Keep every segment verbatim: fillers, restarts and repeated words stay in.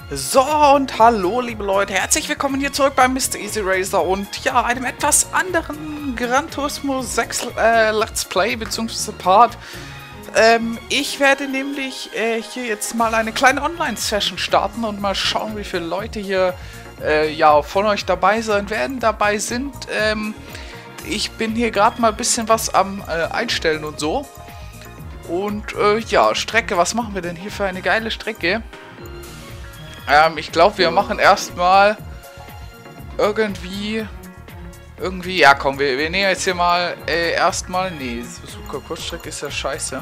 So, und hallo liebe Leute, herzlich willkommen hier zurück beim Mister Easy Racer und ja, einem etwas anderen Gran Turismo sechs äh, Let's Play bzw. Part. Ähm, ich werde nämlich äh, hier jetzt mal eine kleine Online-Session starten und mal schauen, wie viele Leute hier äh, ja, von euch dabei sein werden, dabei sind. Ähm, ich bin hier gerade mal ein bisschen was am äh, Einstellen und so. Und äh, ja, Strecke, was machen wir denn hier für eine geile Strecke? Ähm, ich glaube, wir machen erstmal irgendwie, irgendwie, ja komm, wir, wir nehmen jetzt hier mal äh, erstmal, nee, Suzuka Kurzstrecke ist ja scheiße.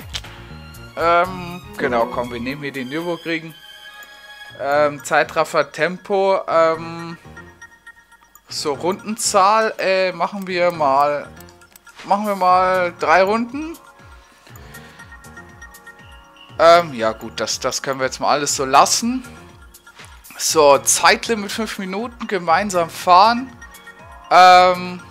Ähm, genau, komm, wir nehmen hier den Nürburgring. Ähm, Zeitraffer, Tempo, ähm, so Rundenzahl, äh, machen wir mal, machen wir mal drei Runden. Ähm, ja gut, das, das können wir jetzt mal alles so lassen. So, Zeitlimit fünf Minuten, gemeinsam fahren. Ähm,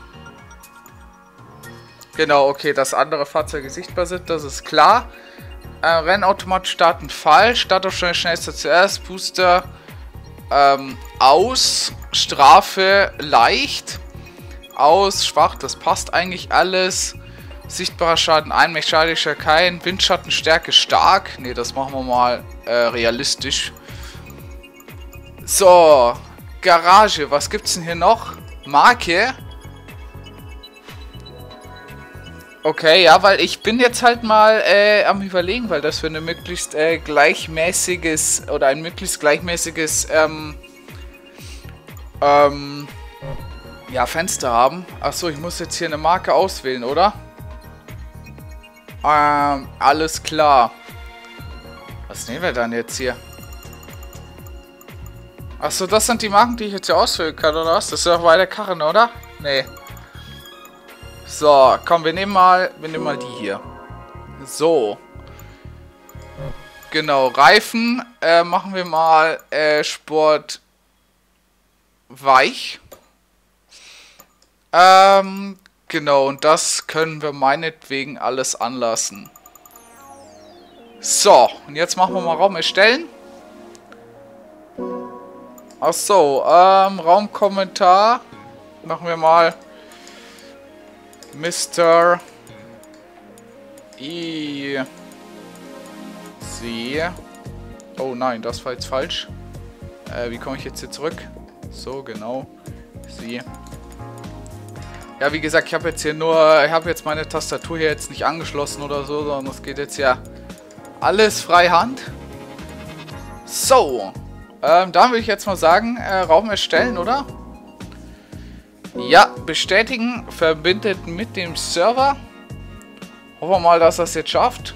genau, okay, dass andere Fahrzeuge sichtbar sind, das ist klar. Äh, Rennautomat starten falsch, Startaufstellung schnellster zuerst, Booster ähm, aus, Strafe leicht, aus, schwach, das passt eigentlich alles. Sichtbarer Schaden ein, mechanischer kein, Windschattenstärke stark. Ne, das machen wir mal äh, realistisch. So, Garage, was gibt's denn hier noch? Marke. Okay, ja, weil ich bin jetzt halt mal äh, am Überlegen, weil das für eine möglichst äh, gleichmäßiges oder ein möglichst gleichmäßiges ähm, ähm, ja, Fenster haben. Achso, ich muss jetzt hier eine Marke auswählen, oder? Ähm, alles klar. Was nehmen wir dann jetzt hier? Achso, das sind die Marken, die ich jetzt hier auswählen kann, oder was? Das ist doch bei der Karren, oder? Nee. So, komm, wir nehmen mal, wir nehmen mal die hier. So. Genau, Reifen, äh, machen wir mal, äh, Sport weich. Ähm, genau, und das können wir meinetwegen alles anlassen. So, und jetzt machen wir mal Raum erstellen. Ach so, ähm, Raumkommentar. Machen wir mal Mister Easy. Oh nein, das war jetzt falsch. Äh, wie komme ich jetzt hier zurück? So, genau. Sie. Ja, wie gesagt, ich habe jetzt hier nur, ich habe jetzt meine Tastatur hier jetzt nicht angeschlossen oder so, sondern es geht jetzt ja alles freihand. So. Ähm, da würde ich jetzt mal sagen, äh, Raum erstellen, oder? Ja, bestätigen, verbindet mit dem Server. Hoffen wir mal, dass das jetzt schafft.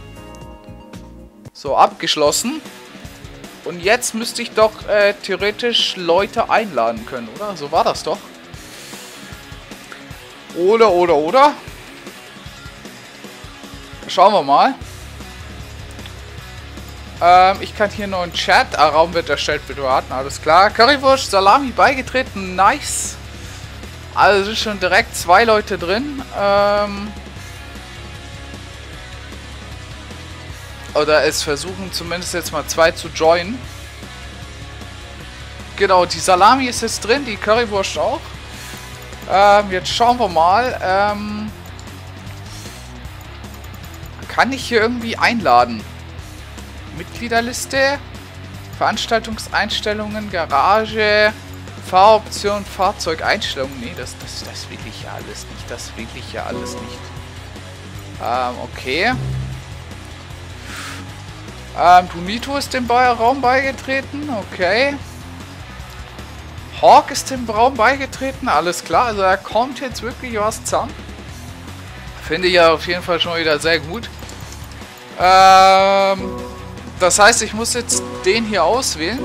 So, abgeschlossen. Und jetzt müsste ich doch äh, theoretisch Leute einladen können, oder? So war das doch. Oder, oder, oder? Schauen wir mal. Ähm, ich kann hier noch einen Chat. Ah, Raum wird erstellt, bitte warten. Alles klar. Currywurst, Salami beigetreten. Nice. Also sind schon direkt zwei Leute drin. Ähm, oder es versuchen zumindest jetzt mal zwei zu joinen. Genau, die Salami ist jetzt drin, die Currywurst auch. Ähm, jetzt schauen wir mal. Ähm, kann ich hier irgendwie einladen? Mitgliederliste, Veranstaltungseinstellungen, Garage, Fahroption, Fahrzeugeinstellungen. Nee, das, das, das will ich ja alles nicht. Das will ich ja alles nicht. Ähm, okay. Ähm, Dunito ist dem Raum beigetreten. Okay. Hawk ist dem Raum beigetreten. Alles klar. Also da kommt jetzt wirklich was zusammen. Finde ich ja auf jeden Fall schon wieder sehr gut. Ähm... Das heißt, ich muss jetzt den hier auswählen.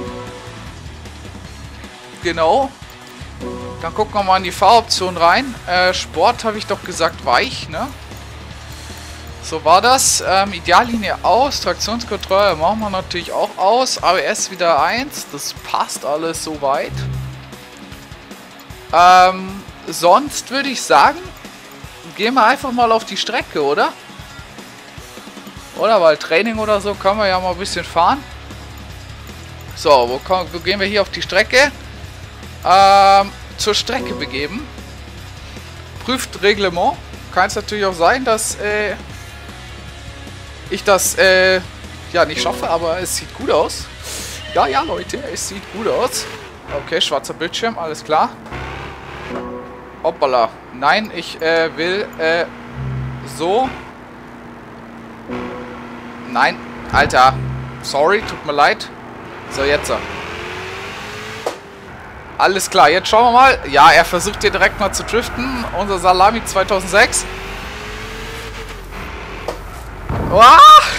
Genau. Dann gucken wir mal in die Fahroption rein. Äh, Sport habe ich doch gesagt weich, ne? So war das. Ähm, Ideallinie aus. Traktionskontrolle machen wir natürlich auch aus. A B S wieder eins. Das passt alles soweit. Ähm, sonst würde ich sagen, gehen wir einfach mal auf die Strecke, oder? Oder weil Training oder so können wir ja mal ein bisschen fahren. So, wo, kommen, wo gehen wir hier auf die Strecke? Ähm, zur Strecke begeben. Prüft Reglement. Kann es natürlich auch sein, dass äh, ich das äh, ja nicht schaffe, aber es sieht gut aus. Ja, ja, Leute, es sieht gut aus. Okay, schwarzer Bildschirm, alles klar. Hoppala. Nein, ich äh, will äh, so. Nein, Alter. Sorry, tut mir leid. So, jetzt so. Alles klar, jetzt schauen wir mal. Ja, er versucht hier direkt mal zu driften. Unser Salami zweitausendsechs. Wow!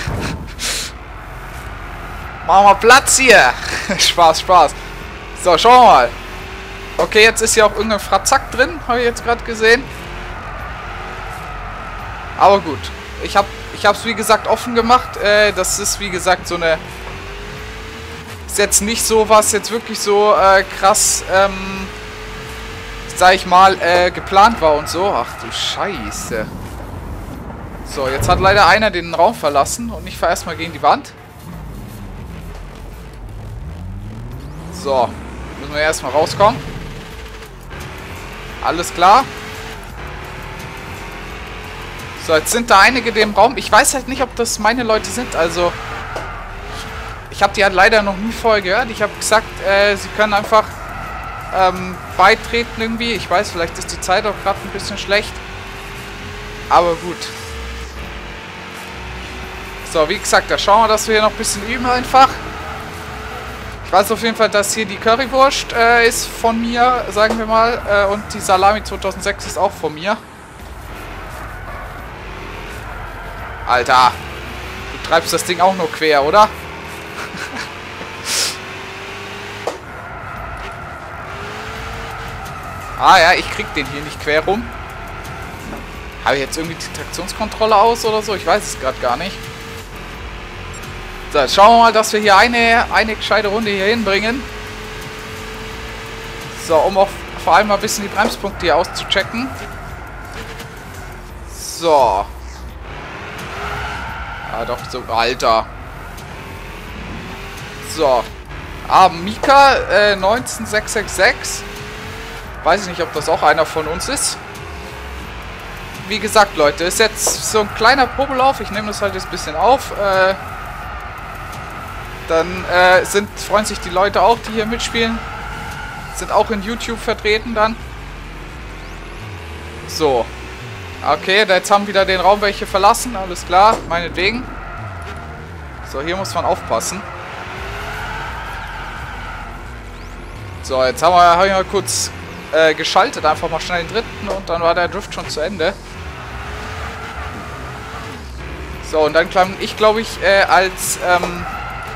Machen wir Platz hier. Spaß, Spaß. So, schauen wir mal. Okay, jetzt ist hier auch irgendein Frazack drin. Habe ich jetzt gerade gesehen. Aber gut. Ich habe ich habe es wie gesagt offen gemacht. Äh, das ist wie gesagt so eine... Ist jetzt nicht so, was jetzt wirklich so äh, krass, ähm, sag ich mal, äh, geplant war und so. Ach du Scheiße. So, jetzt hat leider einer den Raum verlassen und ich fahre erstmal gegen die Wand. So, müssen wir erstmal rauskommen. Alles klar. So, jetzt sind da einige in dem Raum. Ich weiß halt nicht, ob das meine Leute sind. Also, ich habe die halt leider noch nie vorher gehört. Ich habe gesagt, äh, sie können einfach ähm, beitreten irgendwie. Ich weiß, vielleicht ist die Zeit auch gerade ein bisschen schlecht. Aber gut. So, wie gesagt, da schauen wir, dass wir hier noch ein bisschen üben einfach. Ich weiß auf jeden Fall, dass hier die Currywurst äh, ist von mir, sagen wir mal. Äh, und die Salami zweitausendsechs ist auch von mir. Alter, du treibst das Ding auch nur quer, oder? Ah ja, ich krieg den hier nicht quer rum. Habe ich jetzt irgendwie die Traktionskontrolle aus oder so? Ich weiß es gerade gar nicht. So, jetzt schauen wir mal, dass wir hier eine, eine gescheite Runde hier hinbringen. So, um auch vor allem mal ein bisschen die Bremspunkte hier auszuchecken. So. Ah, doch, so, Alter. So. Ah, Mika äh, neunzehnsechshundertsechsundsechzig. Weiß ich nicht, ob das auch einer von uns ist. Wie gesagt, Leute, ist jetzt so ein kleiner Probelauf. Ich nehme das halt jetzt ein bisschen auf. Äh, dann äh, sind, freuen sich die Leute auch, die hier mitspielen. Sind auch in YouTube vertreten dann. So. Okay, jetzt haben wieder den Raum welche verlassen. Alles klar, meinetwegen. So, hier muss man aufpassen. So, jetzt haben wir, hab ich mal kurz äh, geschaltet. Einfach mal schnell den dritten und dann war der Drift schon zu Ende. So, und dann kann ich, glaube ich, äh, als ähm,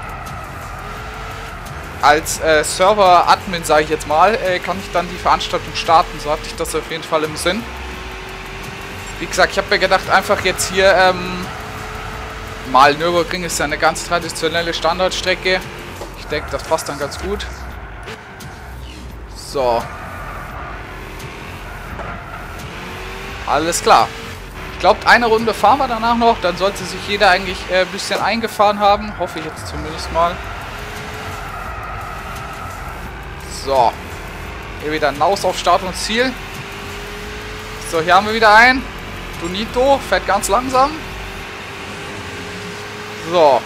als äh, Server-Admin, sage ich jetzt mal, äh, kann ich dann die Veranstaltung starten. So hatte ich das auf jeden Fall im Sinn. Wie gesagt, ich habe mir gedacht, einfach jetzt hier ähm, mal Nürburgring ist ja eine ganz traditionelle Standardstrecke. Ich denke, das passt dann ganz gut. So. Alles klar. Ich glaube, eine Runde fahren wir danach noch. Dann sollte sich jeder eigentlich äh, ein bisschen eingefahren haben. Hoffe ich jetzt zumindest mal. So. Hier wieder Naus auf Start und Ziel. So, hier haben wir wieder einen. Donito fährt ganz langsam. So.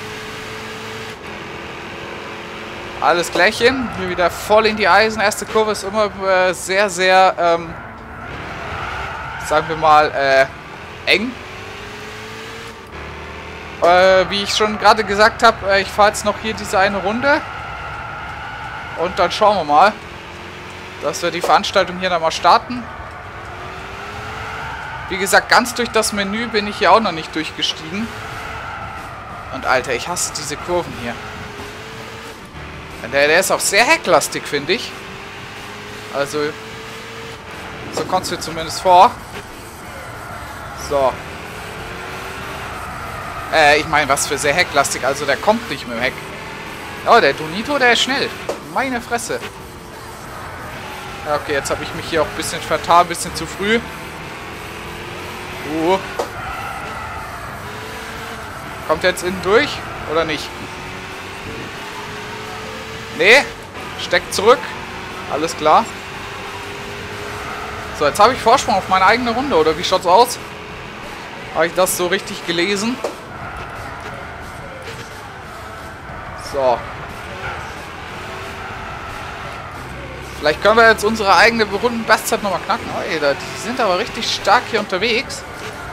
Alles Klärchen. Hier wieder voll in die Eisen. Erste Kurve ist immer äh, sehr, sehr, ähm, sagen wir mal, äh, eng. Äh, wie ich schon gerade gesagt habe, äh, ich fahre jetzt noch hier diese eine Runde. Und dann schauen wir mal, dass wir die Veranstaltung hier dann mal starten. Wie gesagt, ganz durch das Menü bin ich hier auch noch nicht durchgestiegen. Und Alter, ich hasse diese Kurven hier. Der, der ist auch sehr hecklastig, finde ich. Also, so kommt es mir zumindest vor. So. Äh, ich meine, was für sehr hecklastig. Also, der kommt nicht mit dem Heck. Oh, der Donito, der ist schnell. Meine Fresse. Ja, okay, jetzt habe ich mich hier auch ein bisschen vertan, ein bisschen zu früh. Uh. Kommt er jetzt innen durch oder nicht? Nee, steckt zurück. Alles klar. So, jetzt habe ich Vorsprung auf meine eigene Runde, oder wie schaut's aus? Habe ich das so richtig gelesen? So. Vielleicht können wir jetzt unsere eigene Runden-Bestzeit nochmal knacken. Oh, ey, die sind aber richtig stark hier unterwegs.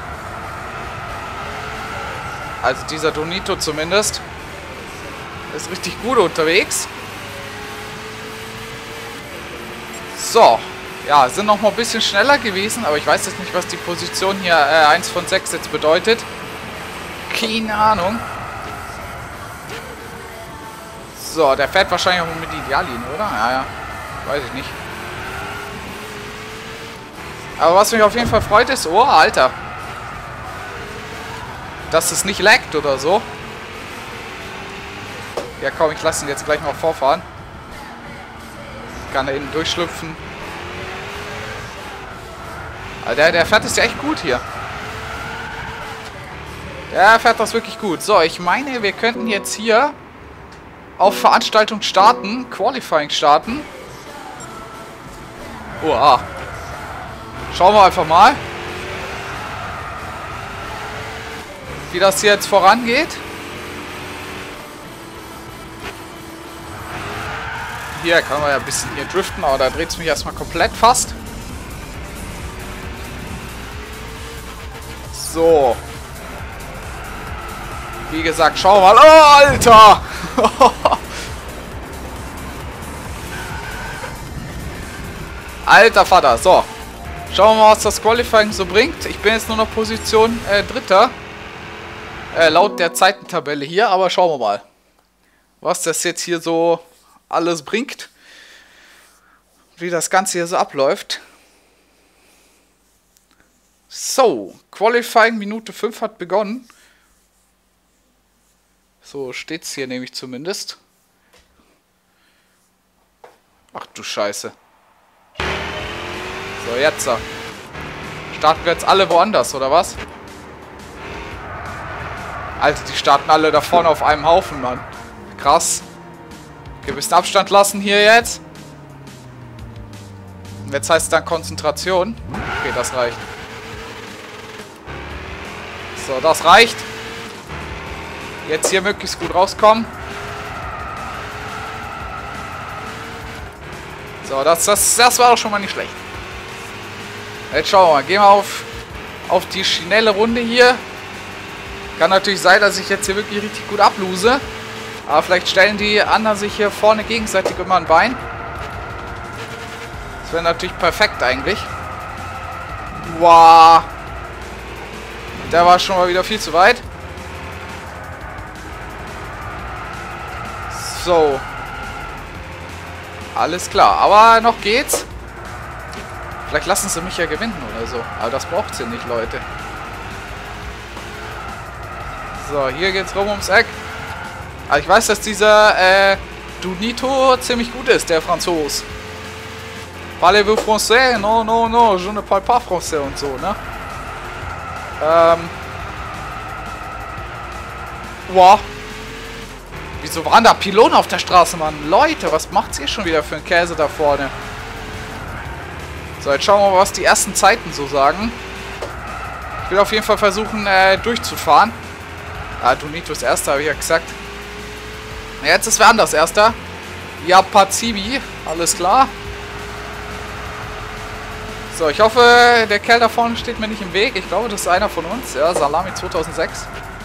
Also dieser Donito zumindest. Ist richtig gut unterwegs. So. Ja, sind noch mal ein bisschen schneller gewesen. Aber ich weiß jetzt nicht, was die Position hier äh, eins von sechs jetzt bedeutet. Keine Ahnung. So, der fährt wahrscheinlich auch mit Ideallinie, oder? Ja, ja. Weiß ich nicht. Aber was mich auf jeden Fall freut ist... Oh, Alter. Dass es nicht laggt oder so. Ja, komm, ich lasse ihn jetzt gleich mal vorfahren. Kann da innen durchschlüpfen. Aber der, der fährt es ja echt gut hier. Der fährt das wirklich gut. So, ich meine, wir könnten jetzt hier auf Veranstaltung starten. Qualifying starten. Uah. Schauen wir einfach mal, wie das hier jetzt vorangeht. Hier kann man ja ein bisschen hier driften, aber da dreht es mich erstmal komplett fast. So. Wie gesagt, schauen wir mal. Oh, Alter! Alter Vater, so. Schauen wir mal, was das Qualifying so bringt. Ich bin jetzt nur noch Position äh, Dritter. Äh, laut der Zeitentabelle hier, aber schauen wir mal, was das jetzt hier so alles bringt. Wie das Ganze hier so abläuft. So, Qualifying Minute fünf hat begonnen. So steht es hier nämlich zumindest. Ach du Scheiße. So, jetzt. Starten wir jetzt alle woanders, oder was? Alter, die starten alle da vorne auf einem Haufen, Mann. Krass. Okay, ein bisschen Abstand lassen hier jetzt. Jetzt heißt es dann Konzentration. Okay, das reicht. So, das reicht. Jetzt hier möglichst gut rauskommen. So, das, das, das war doch schon mal nicht schlecht. Jetzt schauen wir mal. Gehen wir auf, auf die schnelle Runde hier. Kann natürlich sein, dass ich jetzt hier wirklich richtig gut ablose. Aber vielleicht stellen die anderen sich hier vorne gegenseitig immer ein Bein. Das wäre natürlich perfekt eigentlich. Wow. Der war schon mal wieder viel zu weit. So. Alles klar. Aber noch geht's. Vielleicht lassen sie mich ja gewinnen oder so. Aber das braucht sie nicht, Leute. So, hier geht's rum ums Eck. Aber ich weiß, dass dieser äh, Donito ziemlich gut ist, der Franzose. Parlez-vous français? Non, non, non, je ne parle pas français und so, ne? Ähm. Wow. Wieso waren da Pylonen auf der Straße, Mann? Leute, was macht's hier schon wieder für ein Käse da vorne? So, jetzt schauen wir mal, was die ersten Zeiten so sagen. Ich will auf jeden Fall versuchen, äh, durchzufahren. Ah, Donito ist Erster, habe ich ja gesagt. Jetzt ist wer anders Erster. Ja, Pazibi. Alles klar. So, ich hoffe, der Kerl da vorne steht mir nicht im Weg. Ich glaube, das ist einer von uns. Ja, Salami zweitausendsechs.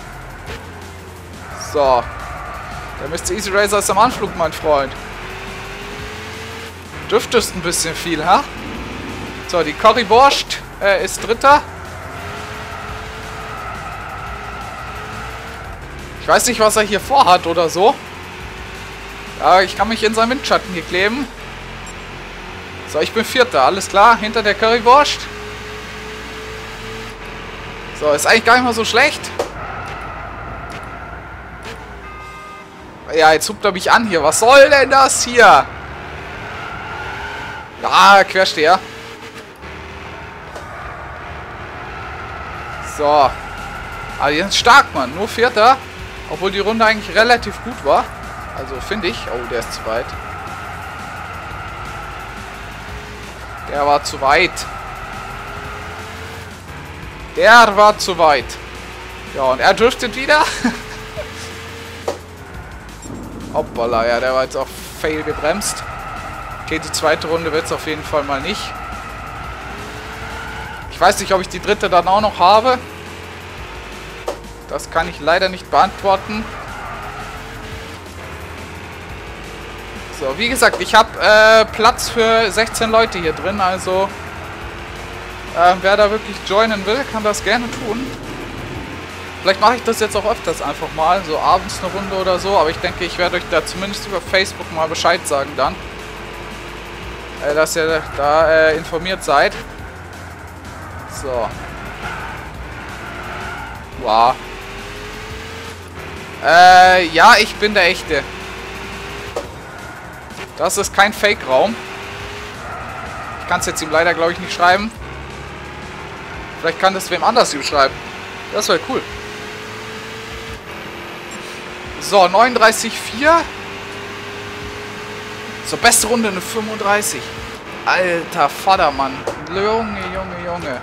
So. Der Mister Easy Racer ist am Anflug, mein Freund. Dürftest ein bisschen viel, ha? So, die Currywurst äh, ist Dritter. Ich weiß nicht, was er hier vorhat oder so. Ja, ich kann mich in seinen Windschatten hier kleben. So, ich bin Vierter, alles klar. Hinter der Currywurst. So, ist eigentlich gar nicht mal so schlecht. Ja, jetzt hupt er mich an hier. Was soll denn das hier? Ja, Quersteher. So. Aber die sind stark, Mann. Nur Vierter. Obwohl die Runde eigentlich relativ gut war. Also finde ich... Oh, der ist zu weit. Der war zu weit. Der war zu weit. Ja, und er driftet wieder. Hoppala, ja, der war jetzt auch fail gebremst. Okay, die zweite Runde wird es auf jeden Fall mal nicht. Ich weiß nicht, ob ich die dritte dann auch noch habe. Das kann ich leider nicht beantworten. So, wie gesagt, ich habe äh, Platz für sechzehn Leute hier drin, also äh, wer da wirklich joinen will, kann das gerne tun. Vielleicht mache ich das jetzt auch öfters einfach mal, so abends eine Runde oder so, aber ich denke, ich werde euch da zumindest über Facebook mal Bescheid sagen dann, äh, dass ihr da äh, informiert seid. So. Wow. Äh, ja, ich bin der Echte. Das ist kein Fake-Raum. Ich kann es jetzt ihm leider, glaube ich, nicht schreiben. Vielleicht kann das wem anders ihm schreiben. Das wäre cool. So, neununddreißig vier. So, beste Runde eine fünfunddreißig. Alter Vater, Mann. Junge, Junge, Junge.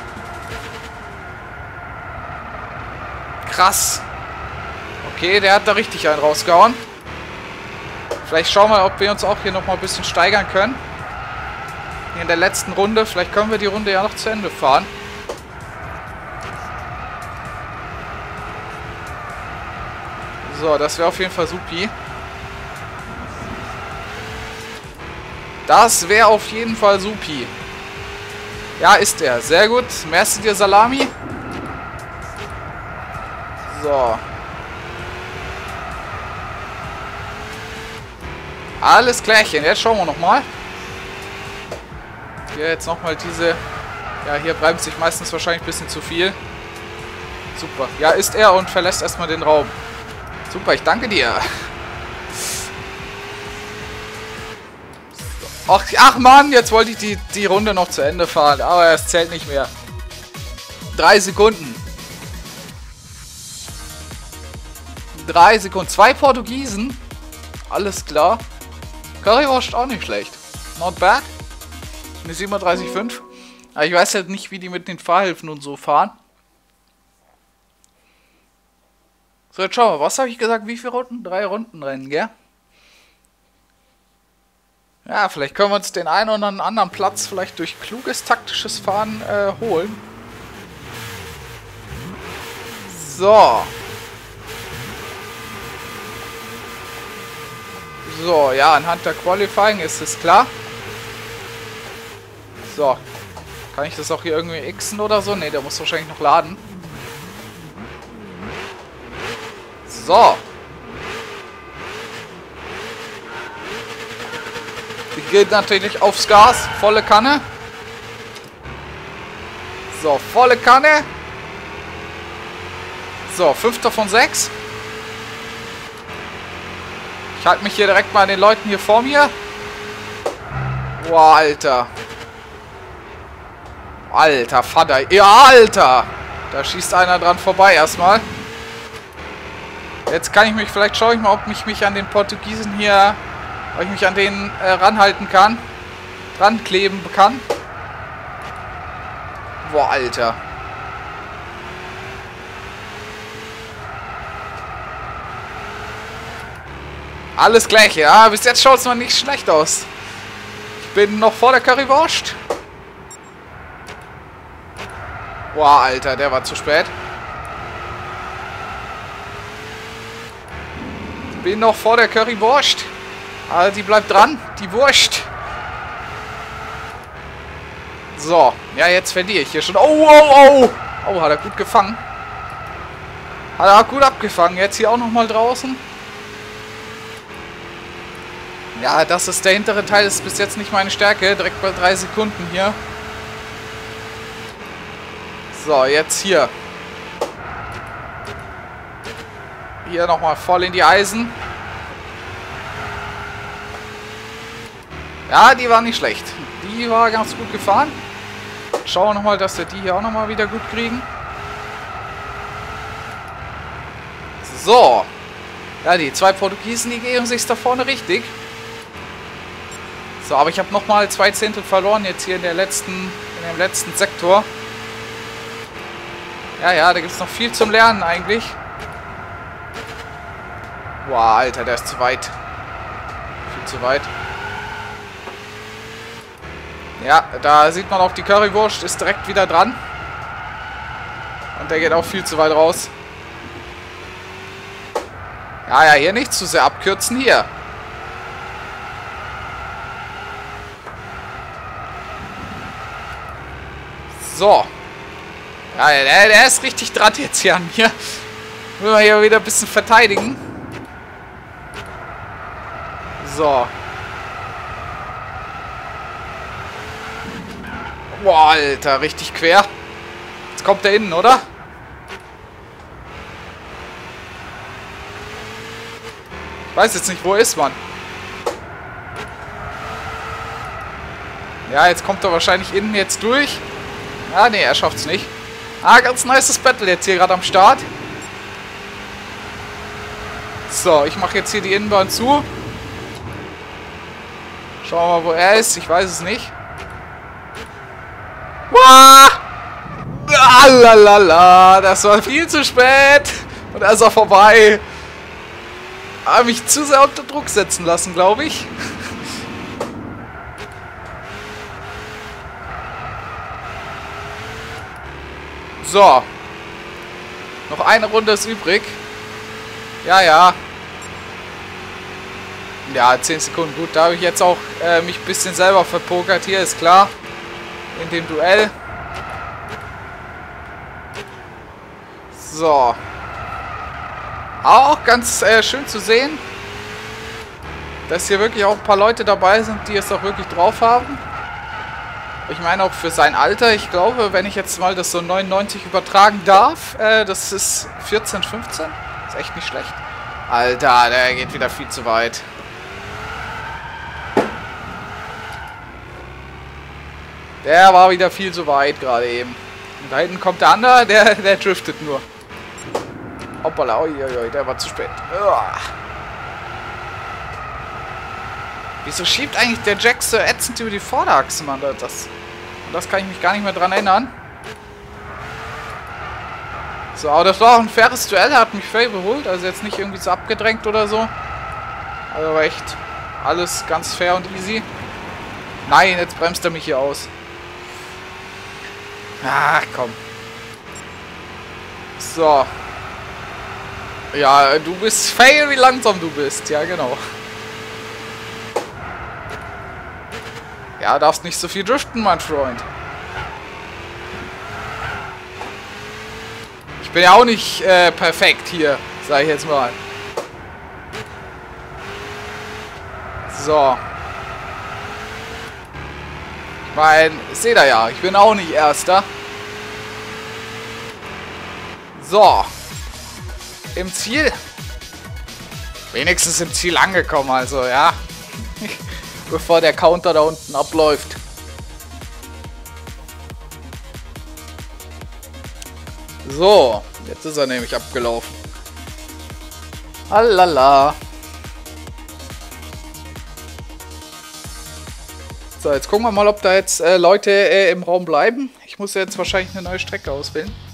Krass. Okay, der hat da richtig einen rausgehauen. Vielleicht schauen wir, ob wir uns auch hier nochmal ein bisschen steigern können. Hier in der letzten Runde. Vielleicht können wir die Runde ja noch zu Ende fahren. So, das wäre auf jeden Fall supi. Das wäre auf jeden Fall supi. Ja, ist er. Sehr gut. Merci dir, Salami. So. Alles klärchen. Jetzt schauen wir nochmal. Hier jetzt nochmal diese... Ja, hier bremst sich meistens wahrscheinlich ein bisschen zu viel. Super. Ja, ist er und verlässt erstmal den Raum. Super, ich danke dir. Ach, ach Mann, jetzt wollte ich die, die Runde noch zu Ende fahren. Aber es zählt nicht mehr. Drei Sekunden. Drei Sekunden. Zwei Portugiesen. Alles klar. Currywurst auch nicht schlecht. Not bad. Eine siebenunddreißig Komma fünf. Aber ich weiß halt nicht, wie die mit den Fahrhilfen und so fahren. So, jetzt schauen wir. Was habe ich gesagt? Wie viele Runden? Drei Runden rennen, gell? Ja, vielleicht können wir uns den einen oder anderen Platz vielleicht durch kluges taktisches Fahren äh, holen. So. So, ja, anhand der Qualifying ist es klar. So. Kann ich das auch hier irgendwie xen oder so? Ne, der muss wahrscheinlich noch laden. So. Die geht natürlich aufs Gas. Volle Kanne. So, volle Kanne. So, fünfter von sechs. Ich halte mich hier direkt mal an den Leuten hier vor mir. Boah, Alter. Alter, Vater. Ja, Alter. Da schießt einer dran vorbei erstmal. Jetzt kann ich mich, vielleicht schaue ich mal, ob ich mich an den Portugiesen hier, ob ich mich an denen äh, ranhalten kann. Dran kleben kann. Boah, Alter. Alles gleich, ja. Bis jetzt schaut es noch nicht schlecht aus. Ich bin noch vor der Currywurst. Boah, Alter, der war zu spät. Bin noch vor der Currywurst. Aber die bleibt dran. Die Wurst. So. Ja, jetzt verliere ich hier schon. Oh, oh, oh. Oh, hat er gut gefangen. Hat er auch gut abgefangen. Jetzt hier auch nochmal draußen. Ja, das ist der hintere Teil. Das ist bis jetzt nicht meine Stärke. Direkt bei drei Sekunden hier. So, jetzt hier. Hier nochmal voll in die Eisen. Ja, die war nicht schlecht. Die war ganz gut gefahren. Schauen wir nochmal, dass wir die hier auch nochmal wieder gut kriegen. So. Ja, die zwei Portugiesen, die gehen sich da vorne richtig. So, aber ich habe nochmal zwei Zehntel verloren jetzt hier in der letzten, in dem letzten Sektor. Ja, ja, da gibt es noch viel zum Lernen eigentlich. Boah, Alter, der ist zu weit. Viel zu weit. Ja, da sieht man auch, die Currywurst ist direkt wieder dran. Und der geht auch viel zu weit raus. Ja, ja, hier nicht zu sehr abkürzen, hier. So. Ja, der, der ist richtig dran jetzt hier an mir. Müssen wir hier wieder ein bisschen verteidigen. So. Boah, Alter, richtig quer. Jetzt kommt der innen, oder? Ich weiß jetzt nicht, wo ist man. Ja, jetzt kommt er wahrscheinlich innen jetzt durch. Ja, nee, er schafft's nicht. Ah, ganz nices Battle jetzt hier gerade am Start. So, ich mache jetzt hier die Innenbahn zu. Schauen wir mal, wo er ist. Ich weiß es nicht. Ah, lalala, das war viel zu spät. Und er ist auch vorbei. Habe mich zu sehr unter Druck setzen lassen, glaube ich. So. Noch eine Runde ist übrig. Ja, ja. Ja, zehn Sekunden. Gut, da habe ich jetzt auch äh, mich ein bisschen selber verpokert. Hier ist klar. In dem Duell. So. Auch ganz äh, schön zu sehen, dass hier wirklich auch ein paar Leute dabei sind, die es auch wirklich drauf haben. Ich meine auch für sein Alter. Ich glaube, wenn ich jetzt mal das so neunundneunzig übertragen darf, äh, das ist vierzehn, fünfzehn. Ist echt nicht schlecht. Alter, der geht wieder viel zu weit. Der war wieder viel zu weit gerade eben. Und da hinten kommt der andere, der, der driftet nur. Hoppala, oi, oi, oi, der war zu spät. Uah. Wieso schiebt eigentlich der Jack so ätzend über die Vorderachse, Mann? Das, und das kann ich mich gar nicht mehr dran erinnern. So, aber das war auch ein faires Duell. Er hat mich fair überholt. Also jetzt nicht irgendwie so abgedrängt oder so. Also war echt alles ganz fair und easy. Nein, jetzt bremst er mich hier aus. Ach, komm. So. Ja, du bist fail, wie langsam du bist. Ja, genau. Ja, darfst nicht so viel driften, mein Freund. Ich bin ja auch nicht äh, perfekt hier, sag ich jetzt mal. So. Ich meine, seht ihr ja, ich bin auch nicht Erster. So. Im Ziel. Wenigstens im Ziel angekommen, also, ja. Bevor der Counter da unten abläuft. So, jetzt ist er nämlich abgelaufen. Alala. So, jetzt gucken wir mal, ob da jetzt äh, Leute äh, im Raum bleiben. Ich muss jetzt wahrscheinlich eine neue Strecke auswählen.